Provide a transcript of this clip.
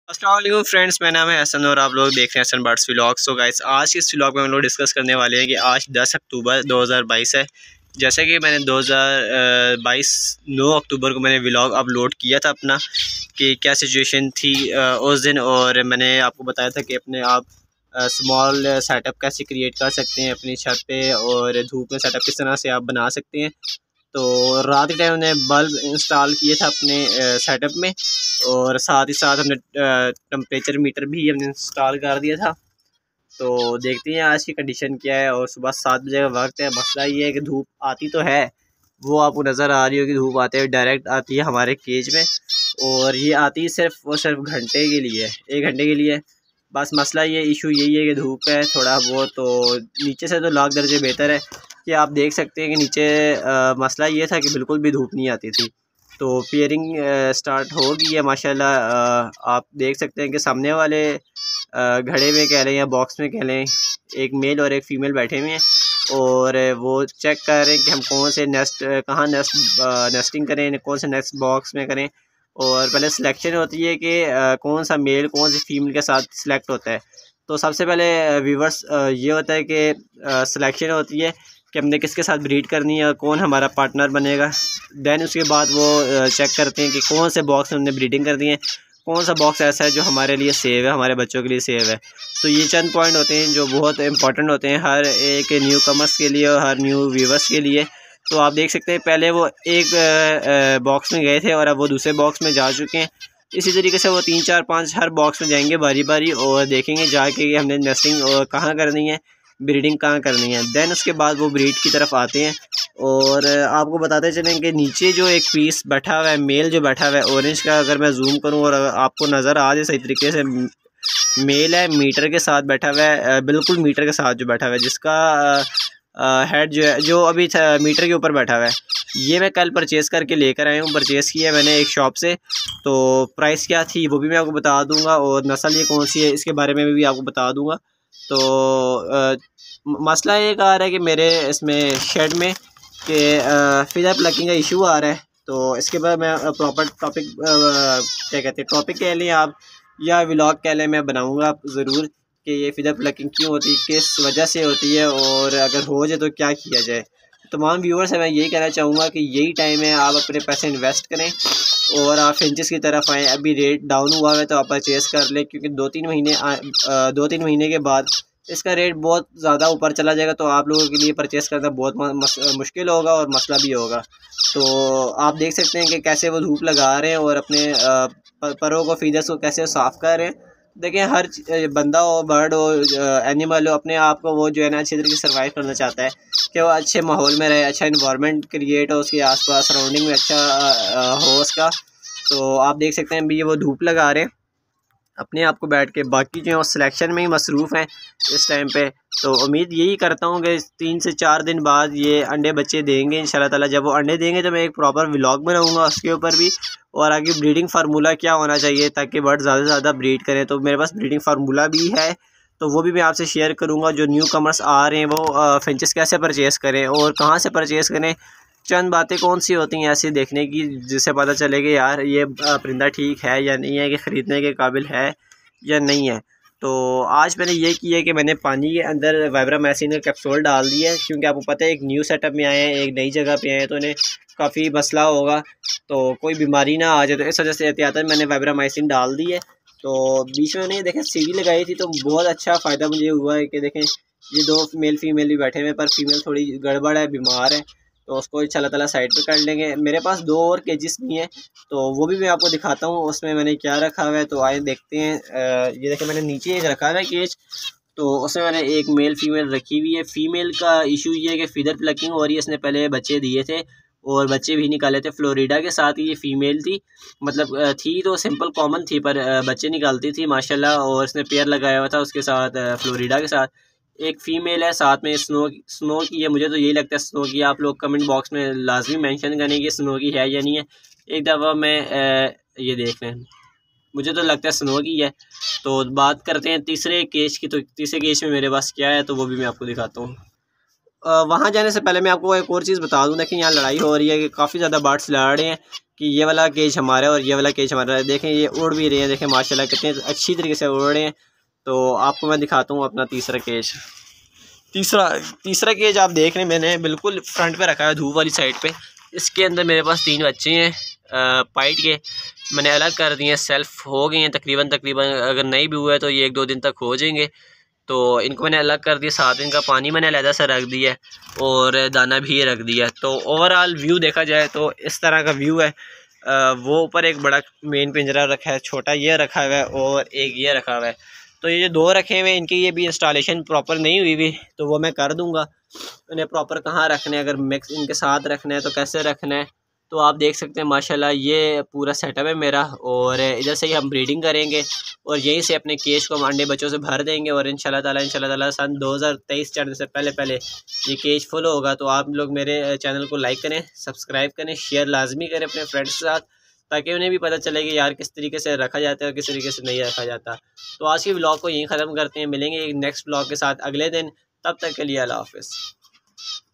अस्सलाम वालेकुम फ्रेंड्स, मेरा नाम है हसन और आप लोग देख रहे हैं Hasan birds vlog. So guys, आज के इस व्लॉग में हम लोग डिस्कस करने वाले हैं कि आज 10 अक्टूबर 2022 है। जैसे कि मैंने 2022 9 अक्टूबर को मैंने व्लॉग अपलोड किया था अपना कि क्या सिचुएशन थी उस दिन, और मैंने आपको बताया था कि अपने आप स्मॉल सेटअप कैसे क्रिएट कर सकते हैं अपनी छत पे, और धूप में सेटअप किस तरह से आप बना सकते हैं। तो रात के टाइम हमने बल्ब इंस्टॉल किए थे अपने सेटअप में, और साथ ही साथ हमने टेम्परेचर मीटर भी हमने इंस्टॉल कर दिया था। तो देखते हैं आज की कंडीशन क्या है। और सुबह 7 बजे का वक्त है। मसला ये है कि धूप आती तो है, वो आपको नज़र आ रही होगी, धूप आते हुए डायरेक्ट आती है हमारे केज में, और ये आती है सिर्फ और सिर्फ घंटे के लिए, 1 घंटे के लिए। बस मसला ये इशू यही है कि धूप है थोड़ा बहुत। तो नीचे से तो लाख दर्जे बेहतर है कि आप देख सकते हैं कि नीचे मसला ये था कि बिल्कुल भी धूप नहीं आती थी। तो पेयरिंग स्टार्ट हो गई है माशाल्लाह। आप देख सकते हैं कि सामने वाले घड़े में कह लें या बॉक्स में कह लें, एक मेल और एक फ़ीमेल बैठे हुए हैं, और वो चेक कर रहे हैं कि हम कौन से कहाँ नेस्टिंग करें, कौन से नेक्स्ट बॉक्स में करें। और पहले सिलेक्शन होती है कि कौन सा मेल कौन सी फीमेल के साथ सिलेक्ट होता है। तो सबसे पहले व्यूवर्स ये होता है कि सिलेक्शन होती है कि हमने किसके साथ ब्रीड करनी है और कौन हमारा पार्टनर बनेगा। दैन उसके बाद वो चेक करते हैं कि कौन से बॉक्स में हमने ब्रीडिंग करनी है, कौन सा बॉक्स ऐसा है जो हमारे लिए सेव है, हमारे बच्चों के लिए सेव है। तो ये चंद पॉइंट होते हैं जो बहुत इंपॉर्टेंट होते हैं हर एक न्यू कमर्स के लिए और हर न्यू व्यूवर्स के लिए। तो आप देख सकते हैं पहले वो एक बॉक्स में गए थे और अब वो दूसरे बॉक्स में जा चुके हैं। इसी तरीके से वो 3 4 5 हर बॉक्स में जाएंगे बारी बारी, और देखेंगे जाके हमने नेस्टिंग कहाँ करनी है, ब्रीडिंग कहाँ करनी है। दैन उसके बाद वो ब्रीड की तरफ आते हैं। और आपको बताते चलें कि नीचे जो एक पीस बैठा हुआ है, मेल जो बैठा हुआ है ऑरेंज का, अगर मैं जूम करूँ और आपको नज़र आ जाए सही तरीके से, मेल है, मीटर के साथ बैठा हुआ है, बिल्कुल मीटर के साथ जो बैठा हुआ है, जिसका हेड जो है जो अभी मीटर के ऊपर बैठा हुआ है, ये मैं कल परचेज़ करके लेकर आया हूँ। परचेज़ किया मैंने एक शॉप से। तो प्राइस क्या थी वो भी मैं आपको बता दूंगा, और नस्ल ये कौन सी है इसके बारे में भी आपको बता दूंगा। तो मसला एक आ रहा है कि मेरे इसमें शेड में कि फिदर प्लकिंग का इशू आ रहा है। तो इसके बाद मैं प्रॉपर टॉपिक क्या कहते हैं, टॉपिक कह लें आप या व्लॉग कह लें, मैं बनाऊंगा ज़रूर कि ये फिदर प्लकिंग क्यों होती है, किस वजह से होती है, और अगर हो जाए तो क्या किया जाए। तमाम व्यूअर्स से मैं यही कहना चाहूँगा कि यही टाइम है, आप अपने पैसे इन्वेस्ट करें और आप फिंचेस की तरफ आएँ। अभी रेट डाउन हुआ है तो आप परचेज़ कर लें, क्योंकि 2-3 महीने के बाद इसका रेट बहुत ज़्यादा ऊपर चला जाएगा, तो आप लोगों के लिए परचेज़ करना बहुत मुश्किल होगा और मसला भी होगा। तो आप देख सकते हैं कि कैसे वो धूप लगा रहे हैं और अपने परों को, फीदर्स को कैसे साफ़ कर रहे हैं। देखिए हर बंदा हो, बर्ड हो, एनिमल हो, अपने आप को वो जो है ना अच्छी तरीके से सर्वाइव करना चाहता है कि वो अच्छे माहौल में रहे, अच्छा इन्वायरमेंट क्रिएट हो उसके आसपास, सराउंडिंग में अच्छा हो उसका। तो आप देख सकते हैं अभी ये वो धूप लगा रहे हैं अपने आप को बैठ के, बाकी जो है वो सिलेक्शन में ही मसरूफ़ हैं इस टाइम पे। तो उम्मीद यही करता हूँ कि 3 से 4 दिन बाद ये अंडे बच्चे देंगे इंशाल्लाह ताला। जब वो अंडे देंगे तो मैं एक प्रॉपर व्लॉग बनाऊँगा उसके ऊपर भी, और आगे ब्रीडिंग फार्मूला क्या होना चाहिए ताकि बर्ड ज़्यादा से ज़्यादा ब्रीड करें। तो मेरे पास ब्रीडिंग फार्मूला भी है, तो वो भी मैं आपसे शेयर करूँगा। जो न्यू कमर्स आ रहे हैं वो फिंचेस कैसे परचेज़ करें और कहाँ से परचेज़ करें, चंद बातें कौन सी होती हैं ऐसी देखने की जिससे पता चले कि यार ये परिंदा ठीक है या नहीं है, कि ख़रीदने के काबिल है या नहीं है। तो आज मैंने ये किया कि मैंने पानी के अंदर वाइब्रामाइसिन का कैप्सूल डाल दिया है, क्योंकि आपको पता है एक न्यू सेटअप में आए हैं, एक नई जगह पे आए हैं, तो इन्हें काफ़ी मसला होगा, तो कोई बीमारी ना आ जाए। तो इस वजह से एहतियातन मैंने वाइब्रामाइसिन डाल दी है। तो बीच में नहीं देखें सीढ़ी लगाई थी, तो बहुत अच्छा फ़ायदा मुझे हुआ है कि देखें ये 2 मेल फीमेल भी बैठे हुए हैं, पर फीमेल थोड़ी गड़बड़ है, बीमार है, तो उसको इंशाल्लाह ताला साइड पे कर लेंगे। मेरे पास 2 और केजिस भी हैं, तो वो भी मैं आपको दिखाता हूँ उसमें मैंने क्या रखा हुआ है। तो आए देखते हैं। ये देखें मैंने नीचे एक रखा हुआ है केज, तो उसमें मैंने एक मेल फीमेल रखी हुई है। फीमेल का इशू ये है कि फीदर प्लकिंग हो रही है, इसने पहले बच्चे दिए थे और बच्चे भी निकाले थे। फ्लोरिडा के साथ ये फ़ीमेल थी, मतलब थी तो सिंपल कॉमन थी, पर बच्चे निकालती थी माशाल्लाह, और इसने पेयर लगाया हुआ था उसके साथ फ्लोरिडा के साथ। एक फ़ीमेल है साथ में स्नो की है, मुझे तो यही लगता है स्नो की। आप लोग कमेंट बॉक्स में लाजमी मेंशन करें कि स्नो की है या नहीं है। एक दफ़ा मैं ये देख लें, मुझे तो लगता है स्नो की है। तो बात करते हैं तीसरे केज की। तो तीसरे केज में मेरे पास क्या है तो वो भी मैं आपको दिखाता हूँ। वहाँ जाने से पहले मैं आपको एक और चीज़ बता दूँ। देखिए यहाँ लड़ाई हो रही है कि काफ़ी ज़्यादा बर्ड्स लड़ रहे हैं। कि ये वाला केज हमारा है और ये वाला केज हमारा है। देखें ये उड़ भी रहे हैं, देखें माशाल्लाह कितने अच्छी तरीके से उड़ रहे हैं। तो आपको मैं दिखाता हूँ अपना तीसरा केज। तीसरा केज आप देख रहे हैं, मैंने बिल्कुल फ्रंट पे रखा है धूप वाली साइड पे। इसके अंदर मेरे पास 3 बच्चे हैं पाइट के, मैंने अलग कर दिए हैं, सेल्फ हो गए हैं तकरीबन अगर नहीं भी हुआ है तो ये 1-2 दिन तक हो जाएंगे। तो इनको मैंने अलग कर दिया, 7 दिन का पानी मैंने अलहदा से रख दिया है और दाना भी रख दिया है। तो ओवरऑल व्यू देखा जाए तो इस तरह का व्यू है। वो ऊपर एक बड़ा मेन पिंजरा रखा है, छोटा ये रखा हुआ है और एक ये रखा हुआ है। तो ये जो 2 रखे हुए हैं इनकी ये भी इंस्टॉलेशन प्रॉपर नहीं हुई भी, तो वो मैं कर दूंगा। इन्हें प्रॉपर कहाँ रखना है, अगर मिक्स इनके साथ रखना है तो कैसे रखना है। तो आप देख सकते हैं माशाल्लाह ये पूरा सेटअप है मेरा। और इधर से ही हम ब्रीडिंग करेंगे और यहीं से अपने केज को हम अंडे बच्चों से भर देंगे। और इंशाल्लाह ताला सन 2023 चढ़ने से पहले ये केज फुल होगा। तो आप लोग मेरे चैनल को लाइक करें, सब्सक्राइब करें, शेयर लाजमी करें अपने फ्रेंड्स के साथ, ताकि उन्हें भी पता चले कि यार किस तरीके से रखा जाता है और किस तरीके से नहीं रखा जाता। तो आज की व्लॉग को यहीं ख़त्म करते हैं, मिलेंगे एक नेक्स्ट व्लॉग के साथ अगले दिन। तब तक के लिए अल्लाह हाफ़िज़।